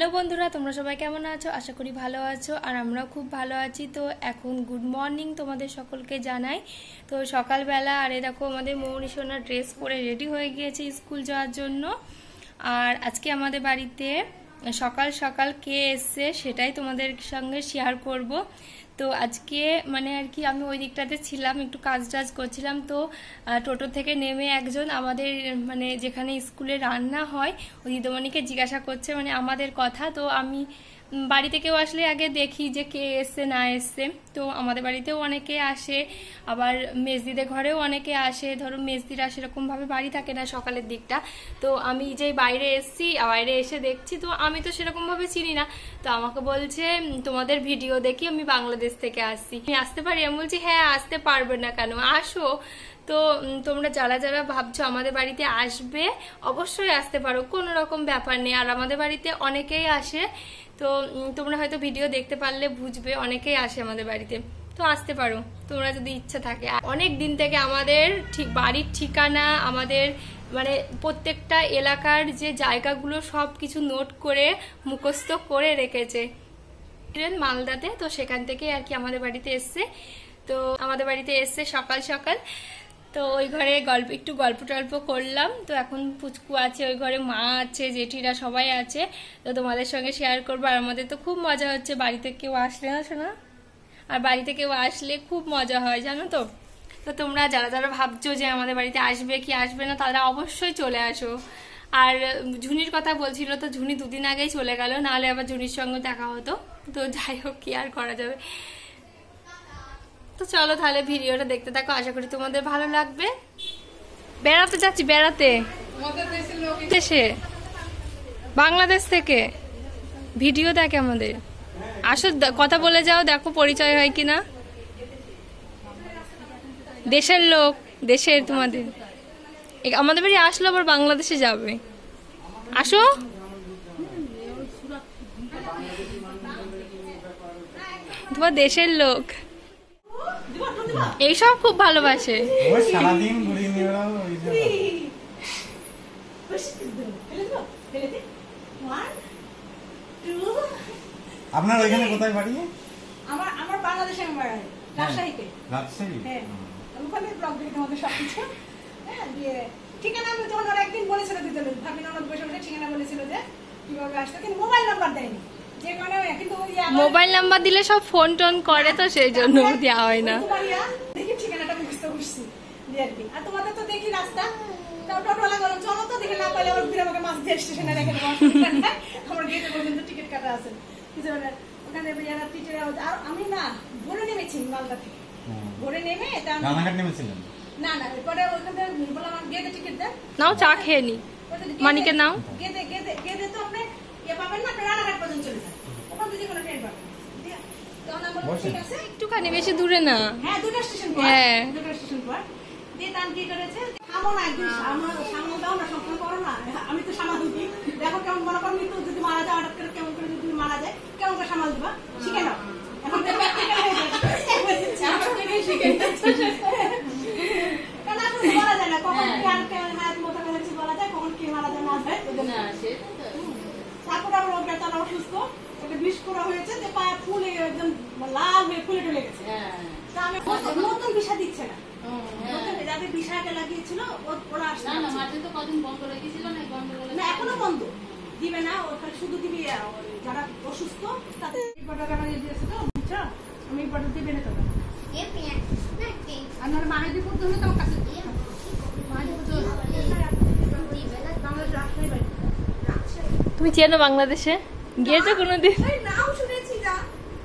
Hello বন্ধুরা, তোমরা সবাই কেমন আছো? আশা করি ভালো আছো, আর আমরাও খুব ভালো আছি। তো এখন গুড মর্নিং তোমাদের সকলকে জানাই। তো সকালবেলা আর এই দেখো আমাদের মৌরি সোনা ড্রেস পরে রেডি হয়ে গিয়েছে স্কুল যাওয়ার জন্য। আর আজকে আমাদের বাড়িতে সকাল সকাল কে এসছে সেটাই তোমাদের সঙ্গে শেয়ার করব। তো আজকে মানে আর কি আমি ওই দিকটাতে ছিলাম, একটু কাজ টাজ করছিলাম। তো টোটো থেকে নেমে একজন আমাদের মানে যেখানে স্কুলে রান্না হয় ওই দিদিমণিকে জিজ্ঞাসা করছে মানে আমাদের কথা। তো আমি বাড়িতে কেউ আসলে আগে দেখি যে কে এসছে না এসছে। তো আমাদের বাড়িতেও অনেকে আসে, আবার মেজদিদের ঘরেও অনেকে আসে। ধরো মেজদিরা সেরকমভাবে বাড়ি থাকে না সকালের দিকটা। তো আমি যে বাইরে এসছি, বাইরে এসে দেখছি, তো আমি তো সেরকমভাবে চিনি না। তো আমাকে বলছে তোমাদের ভিডিও দেখি আমি বাংলাদেশ থেকে আসছি, আমি আসতে পারি? আমি বলছি হ্যাঁ আসতে পারবে না কেন, আসো। তো তোমরা যারা যারা ভাবছো আমাদের বাড়িতে আসবে অবশ্যই আসতে পারো, কোনো রকম ব্যাপার নেই। আর আমাদের বাড়িতে অনেকেই আসে, তো তোমরা হয়তো ভিডিও দেখতে পারলে বুঝবে, অনেকেই আসে আমাদের বাড়িতে। তো আসতে পারো তোমরা যদি ইচ্ছা থাকে। অনেক দিন থেকে আমাদের ঠিক বাড়ির ঠিকানা, আমাদের মানে প্রত্যেকটা এলাকার যে জায়গাগুলো সব কিছু নোট করে মুখস্থ করে রেখেছে মালদাতে। তো সেখান থেকে আর কি আমাদের বাড়িতে এসছে। তো আমাদের বাড়িতে এসছে সকাল সকাল। তো ওই ঘরে একটু গল্প টল্প করলাম। তো এখন পুচকু আছে ওই ঘরে, মা আছে, জেঠিরা সবাই আছে। তো তোমাদের সঙ্গে শেয়ার করবো। আর আমাদের তো খুব মজা হচ্ছে, বাড়িতে কেউ আসলে না শোনা, আর বাড়িতে কেউ আসলে খুব মজা হয় জানো তো। তো তোমরা যারা যারা ভাবছো যে আমাদের বাড়িতে আসবে কি আসবে না, তারা অবশ্যই চলে আসো। আর ঝুনির কথা বলছিল, তো ঝুনি দুদিন আগেই চলে গেল, নাহলে আবার ঝুনির সঙ্গে দেখা হতো। তো যাই হোক, কি আর করা যাবে। তো চলো তাহলে ভিডিওটা দেখতে থাকো, আশা করি তোমাদের ভালো লাগবে। বেড়াতে যাচ্ছি, বেড়াতে দেশে, বাংলাদেশ থেকে ভিডিও দেখে আমাদের। আসো কথা বলে যাও, দেখো পরিচয় হয় কিনা। দেশের লোক, দেশের তোমাদের আমাদের বাড়ি আসলো, আবার বাংলাদেশে যাবে। আসো, তোমার দেশের লোক এইসব খুব ভালোবাসে। আপনার ওইখানে কোথায় বাড়ি? আমার বাংলাদেশে বাড়ি রাজশাহীতে। রাজশাহী? হ্যাঁ, ওখানে ব্লগ দেখে তোমাদের সবকিছু। হ্যাঁ, দিয়ে ঠিকানা আমি তখন ওরা একদিন বলেছিল দিতে, ভাবি ননদ বসে বসে ঠিকানা বলেছিল যে কিভাবে আসতে, কিন্তু মোবাইল নাম্বার দেয়নি। যে কারণে কিন্তু মোবাইল নাম্বার দিলে সব ফোন টোন করে, তো সেই জন্য দেওয়া হয় না। দেখি ঠিকানাটা মুখস্থ করছি দিয়ে আর কি। আর তোমাদের তো দেখি রাস্তা, টোটোলা গেলাম, চলো তো দেখে না পাইলে আবার ফিরে আমাকে মাছ দিয়ে স্টেশনে রেখে দেবো। আমার গেটে পর্যন্ত টিকিট কাটা আছে ওখানে। টিচার আর আমি না ভোরে নেমেছি মালদা থেকে, ভোরে নেমে রানাঘাট নেমেছিলেন? না না, পরে ওখানে বললাম আমার গেটে টিকিট দেন, নাও চা খেয়ে নি, মানিকে নাও। গেটে গেটে গেটে তো আপনি ইয়ে পাবেন না, আপনি রানাঘাট পর্যন্ত চলে যান, ওখান থেকে কোনো ট্রেন পাবেন। তখন আমি বললাম ঠিক আছে, একটুখানি, বেশি দূরে না। হ্যাঁ, দুটো স্টেশন পর, হ্যাঁ দুটো স্টেশন পর। দিয়ে তান কি করেছে, থামো না একদিন, সামাল দাও না, সম্পূর্ণ করো না। আমি তো সামাল দিই, দেখো কেমন মনে করো মৃত্যু যদি মারা যায়, হঠাৎ করে কেমন করে যদি মারা যায় কেমন করে সামাল দিবা, শিখে নাও। এখন তো প্র্যাকটিক্যাল হয়ে যাচ্ছে, এখন থেকেই শিখে যাচ্ছে। কারণ এখন বলা যায় না কখন কি আর হায়াত মতো হয়েছে, বলা যায় কখন কি মারা যায় না যায়। তারপর আবার ওর বেতন অসুস্থ, ওকে বিষ করা হয়েছে, যে পায়ে ফুলে একদম লাল হয়ে ফুলে টুলে গেছে। তা আমি নতুন বিষা দিচ্ছে না, যাদের বিষাকে লাগিয়েছিল ওরা আসছে না, এখনো বন্ধ দিবে না, ওখানে শুধু দিবি যারা অসুস্থ তাদের দিয়েছিল। বুঝছো, আমি পটা দিবে না তোরা, আর নাহলে মাহিদি করতে হলে তোমার কাছে তুমি চেনো বাংলাদেশে গিয়েছো কোনোদিন? নাম শুনেছি না,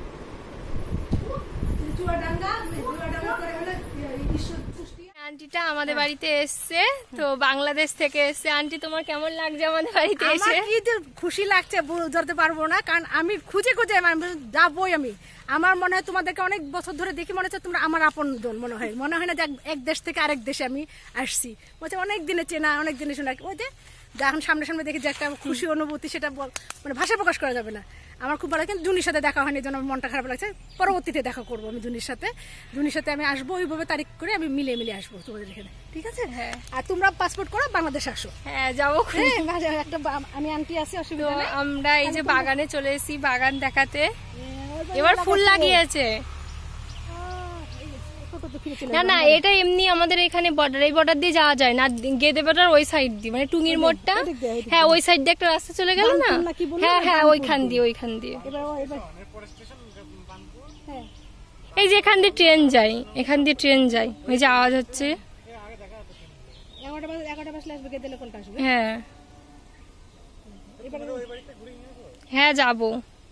চুয়াডাঙ্গা করে হলে আন্টিটা আমাদের বাড়িতে এসছে, তো বাংলাদেশ থেকে এসছে। আন্টি তোমার কেমন লাগছে আমাদের বাড়িতে এসে? কি যে খুশি লাগছে বুঝতে পারবো না, কারণ আমি খুঁজে খুঁজে যাবোই। আমি আমার মনে হয় তোমাদেরকে অনেক বছর ধরে দেখি, মনে হচ্ছে তোমরা আমার আপন জন মনে হয় না যে এক দেশ থেকে আরেক দেশে আমি আসছি। বলছে অনেক দিনে চেনা, অনেক দিনে শোনা। ওই যে এখন সামনে সামনে দেখি যে একটা খুশি অনুভূতি, সেটা মানে ভাষায় প্রকাশ করা যাবে না। আমার খুব ভালো লাগে, কিন্তু জুনির সাথে দেখা হয়নি, এই জন্য আমার মনটা খারাপ লাগছে। পরবর্তীতে দেখা করবো আমি জুনির সাথে আমি আসবো, ওইভাবে তারিখ করে আমি মিলিয়ে আসবো তোমাদের এখানে, ঠিক আছে? হ্যাঁ। আর তোমরা পাসপোর্ট করো, বাংলাদেশে আসো। হ্যাঁ যাবো। একটা আমি আন্টি আছি, অসুবিধা নেই। আমরা এই যে বাগানে চলে এসেছি বাগান দেখাতে, এবার ফুল লাগিয়েছে। না না, এটা এমনি আমাদের এখানে বর্ডার, এই বর্ডার দিয়ে যাওয়া যায় না, গেদে বর্ডার ওই সাইড দিয়ে, মানে টুঙ্গির মোড়টা। হ্যাঁ ওই সাইড দিয়ে একটা রাস্তা চলে গেল না। হ্যাঁ হ্যাঁ ওইখান দিয়ে এই যে এখান দিয়ে ট্রেন যায়, এখান দিয়ে ট্রেন যায়, ওই যে আওয়াজ হচ্ছে। হ্যাঁ হ্যাঁ যাবো।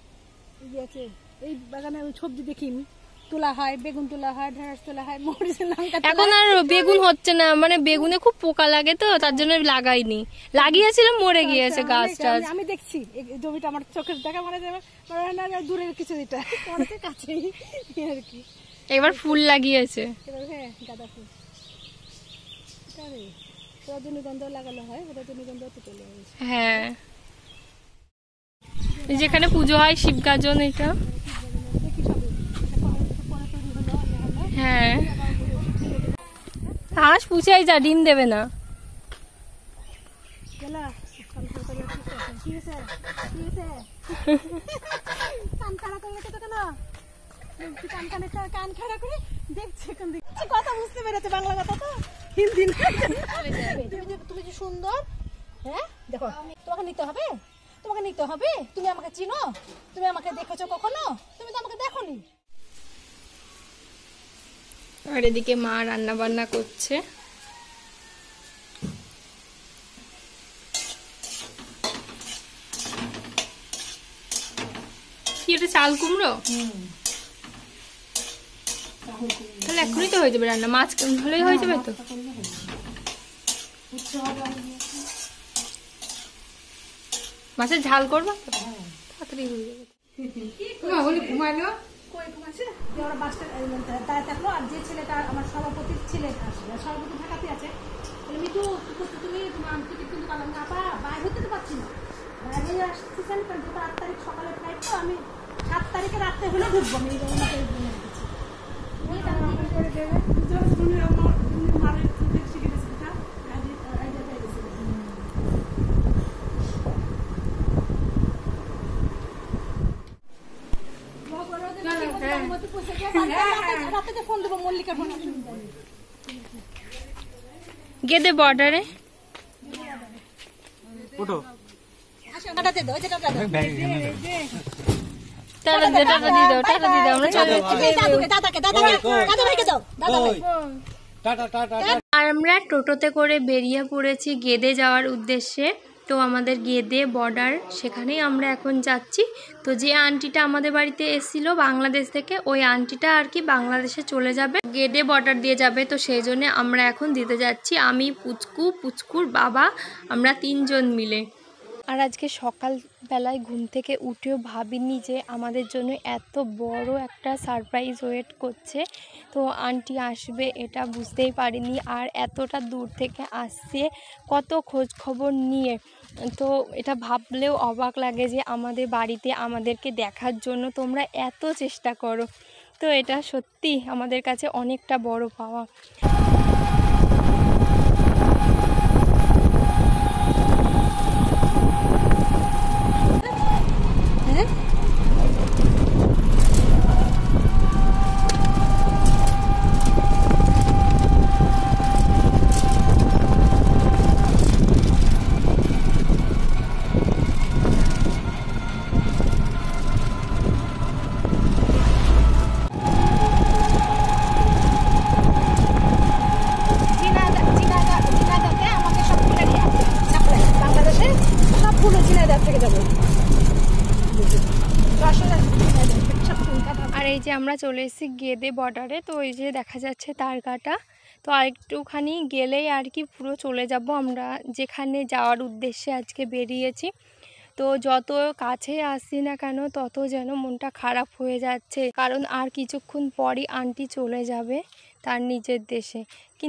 এই বাগানে সবজি দেখি তোলা হয়, বেগুন তোলা হয়, ঢেঁড়স তোলা হয়, মরিচ, লঙ্কা। এখন আর বেগুন হচ্ছে না, মানে বেগুনে খুব পোকা লাগে তো, তার জন্য লাগাইনি। লাগিয়েছিলাম, মরে গিয়েছে গাছ টাছ। আমি দেখছি জমিটা, আমার চোখের দেখা মনে যাবে দূরের কিছু, এটা কাছেই আর কি। এবার ফুল লাগিয়েছে। হ্যাঁ গাঁদা ফুল, রজনীগন্ধা লাগানো হয়, রজনীগন্ধা তো চলে গেছে। হ্যাঁ যেখানে পুজো হয় শিব গাজন, এটা। হ্যাঁ হাঁস পুষাই যা, ডিম দেবে না। কথা বুঝতে পেরেছে, বাংলা কথা তো, হিন্দি না। তুমি যে সুন্দর, হ্যাঁ দেখো, তোমাকে নিতে হবে, তুমি আমাকে চিনো, তুমি আমাকে দেখেছো কখনো? তুমি তো আমাকে দেখোনি। আর এদিকে মা রান্না বান্না করছে। কি এটা চাল কুমড়ো? তাহলে এখনই তো হয়ে যাবে রান্না, মাছ হলেই হয়ে যাবে তো। মাছের ঝাল করবো তো, তাড়াতাড়ি হয়ে যাবে। ঘুমাইলো ওরা বাসটা দাঁড়িয়ে থাকলো, আর যে ছেলেটা আমার সভাপতির ছেলে আসলে, সভাপতি ঢাকাতে আছে, মিতু তুমি কিন্তু পারলাম না, আপা বাইরে হতে তো পারছি না, বাইরে আসতেছেন 8 তারিখ সকালে ফ্লাইট, তো আমি 7 তারিখে রাত্রে হলে ঢুকবো। আমি গেদে বর্ডারে আর আমরা টোটোতে করে বেরিয়ে পড়েছি গেদে যাওয়ার উদ্দেশ্যে। তো আমাদের গেদে বর্ডার, সেখানেই আমরা এখন যাচ্ছি। তো যে আন্টিটা আমাদের বাড়িতে এসেছিল বাংলাদেশ থেকে, ওই আন্টিটা আর কি বাংলাদেশে চলে যাবে, গেদে বর্ডার দিয়ে যাবে। তো সেই জন্য আমরা এখন দিতে যাচ্ছি, আমি, পুচকুর বাবা, আমরা 3 জন মিলে। আর আজকে সকালবেলায় ঘুম থেকে উঠেও ভাবিনি যে আমাদের জন্য এত বড় একটা সারপ্রাইজ ওয়েট করছে। তো আন্টি আসবে এটা বুঝতেই পারিনি, আর এতটা দূর থেকে আসছে কত খোঁজ খবর নিয়ে। তো এটা ভাবলেও অবাক লাগে যে আমাদের বাড়িতে আমাদেরকে দেখার জন্য তোমরা এত চেষ্টা করো। তো এটা সত্যি আমাদের কাছে অনেকটা বড় পাওয়া। আর এই যে আমরা চলে এসেছি গেদে বর্ডারে। তো এই যে দেখা যাচ্ছে তারকাটা, তো আরেকটুখানি গেলেই আর কি পুরো চলে যাব আমরা যেখানে যাওয়ার উদ্দেশ্যে আজকে বেরিয়েছি। তো যত কাছে আসছি না কেন তত যেন মনটা খারাপ হয়ে যাচ্ছে, কারণ আর কিছুক্ষণ পরই আন্টি চলে যাবে তার নিজের দেশে। কিন্তু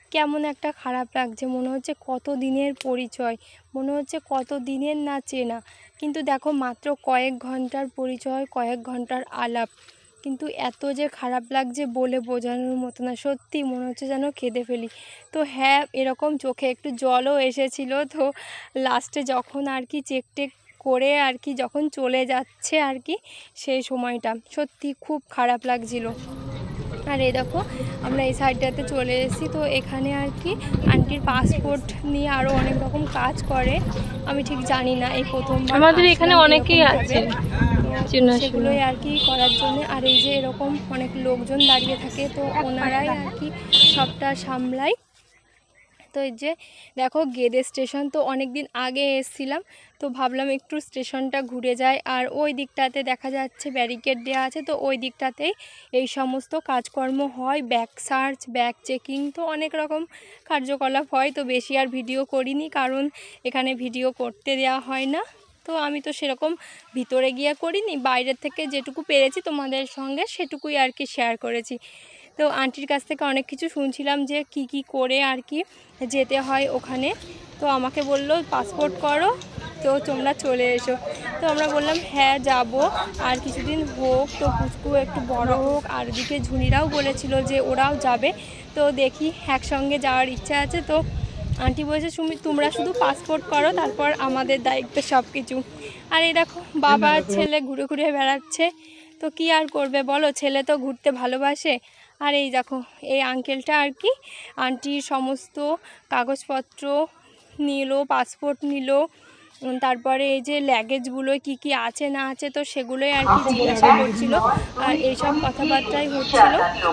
কেমন একটা খারাপ লাগছে, মনে হচ্ছে কত দিনের পরিচয়, মনে হচ্ছে কত দিনের না চেনা। কিন্তু দেখো মাত্র কয়েক ঘন্টার পরিচয়, কয়েক ঘন্টার আলাপ, কিন্তু এত যে খারাপ লাগছে বলে বোঝানোর মতো না। সত্যি মনে হচ্ছে যেন কেঁদে ফেলি। তো হ্যাঁ, এরকম চোখে একটু জলও এসেছিল। তো লাস্টে যখন আর কি চেক টেক করে আর কি যখন চলে যাচ্ছে আর কি, সেই সময়টা সত্যি খুব খারাপ লাগছিল। আর এই দেখো আমরা এই সাইডটাতে চলে এসেছি। তো এখানে আর কি আন্টির পাসপোর্ট নিয়ে আরও অনেক রকম কাজ করে, আমি ঠিক জানি না, এই প্রথমবার আমাদের এখানে অনেকেই আছে সেগুলোই আর কি করার জন্য। আর এই যে এরকম অনেক লোকজন দাঁড়িয়ে থাকে, তো ওনারাই আর কি সবটা সামলায়। তো এই যে দেখো গেদে স্টেশন, তো অনেক দিন আগে এসেছিলাম, তো ভাবলাম একটু স্টেশনটা ঘুরে যায়। আর ওই দিকটাতে দেখা যাচ্ছে ব্যারিকেড দেওয়া আছে, তো ওই দিকটাতেই এই সমস্ত কাজকর্ম হয়, ব্যাগ সার্চ, ব্যাগ চেকিং, তো অনেক রকম কার্যকলাপ হয়। তো বেশি আর ভিডিও করিনি, কারণ এখানে ভিডিও করতে দেওয়া হয় না। তো আমি তো সেরকম ভিতরে গিয়ে করিনি, বাইরের থেকে যেটুকু পেরেছি তোমাদের সঙ্গে সেটুকুই আর কি শেয়ার করেছি। তো আন্টির কাছ থেকে অনেক কিছু শুনছিলাম যে কি কি করে আর কি যেতে হয় ওখানে। তো আমাকে বললো পাসপোর্ট করো, তো তোমরা চলে এসো। তো আমরা বললাম হ্যাঁ যাব, আর কিছুদিন হোক, তো পুচকু একটু বড় হোক। আর ওদিকে ঝুনিরাও বলেছিল যে ওরাও যাবে, তো দেখি একসঙ্গে যাওয়ার ইচ্ছা আছে। তো আন্টি বলেছে তোমরা শুধু পাসপোর্ট করো, তারপর আমাদের দায়িত্ব সব কিছু। আর এই দেখো বাবা ছেলে ঘুরে ঘুরে বেড়াচ্ছে, তো কি আর করবে বলো, ছেলে তো ঘুরতে ভালোবাসে। আর এই দেখো এই আঙ্কেলটা আর কি আন্টির সমস্ত কাগজপত্র নিল, পাসপোর্ট নিল, তারপরে এই যে লাগেজগুলো কি কি আছে না আছে, তো সেগুলোই আর কি জিজ্ঞাসা করছিল। আর এইসব কথাবার্তাই হচ্ছিল।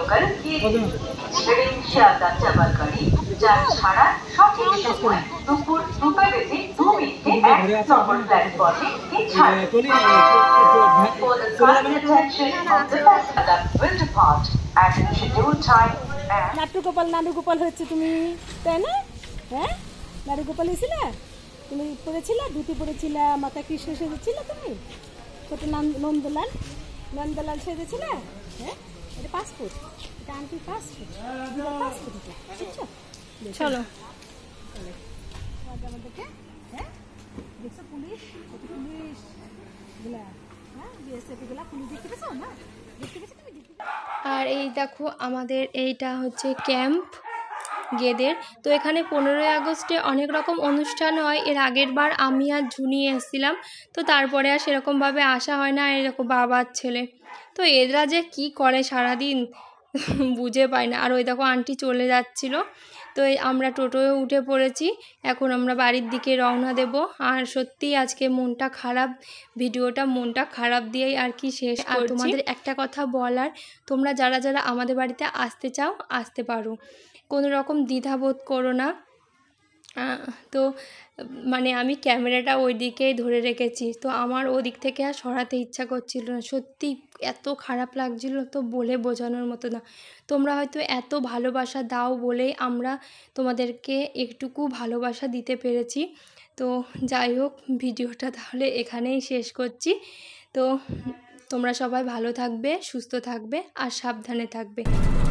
নাট্টু গোপাল নাড়ু গোপাল হচ্ছে তুমি, তাই না? হ্যাঁ, নাড়ু গোপাল হয়েছিল, তুমি পড়েছিলে, ধুতি পড়েছিলে, মাতা কৃষ্ণ সেজেছিলে, তুমি ছোট নন্দলাল নন্দলাল সেজেছিলে। হ্যাঁ, এটা পাসপোর্ট, এটা আন্টির পাসপোর্ট, পাসপোর্ট এটা, বুঝছো? চলো আমাদেরকে, হ্যাঁ দেখছো পুলিশ, পুলিশ গুলা, হ্যাঁ বিএসএফ গুলা, পুলিশ দেখতে পেয়েছো না? দেখতে পেয়েছো তুমি? আর এই দেখো আমাদের এইটা হচ্ছে ক্যাম্প গেদের। তো এখানে 15ই আগস্টে অনেক রকম অনুষ্ঠান হয়। এর আগের বার আমি আর ঝুনি এসেছিলাম, তো তারপরে আর সেরকমভাবে আসা হয় না। এরকম বাবার ছেলে, তো এরা যে কি করে সারাদিন বুঝে পাই না। আর ওই দেখো আন্টি চলে যাচ্ছিল, তো আমরা টোটোয় উঠে পড়েছি, এখন আমরা বাড়ির দিকে রওনা দেব। আর সত্যি আজকে মনটা খারাপ, ভিডিওটা মনটা খারাপ দিয়েই আর কি শেষ করছি। আর তোমাদের একটা কথা বলার, তোমরা যারা যারা আমাদের বাড়িতে আসতে চাও আসতে পারো, কোনো রকম দ্বিধাবোধ করো না। তো মানে আমি ক্যামেরাটা ওই দিকেই ধরে রেখেছি, তো আমার ওদিক থেকে আর সরাতে ইচ্ছা করছিল না। সত্যি এত খারাপ লাগছিল, তো বলে বোঝানোর মতো না। তোমরা হয়তো এত ভালোবাসা দাও বলেই আমরা তোমাদেরকে একটুকু ভালোবাসা দিতে পেরেছি। তো যাই হোক, ভিডিওটা তাহলে এখানেই শেষ করছি। তো তোমরা সবাই ভালো থাকবে, সুস্থ থাকবে আর সাবধানে থাকবে।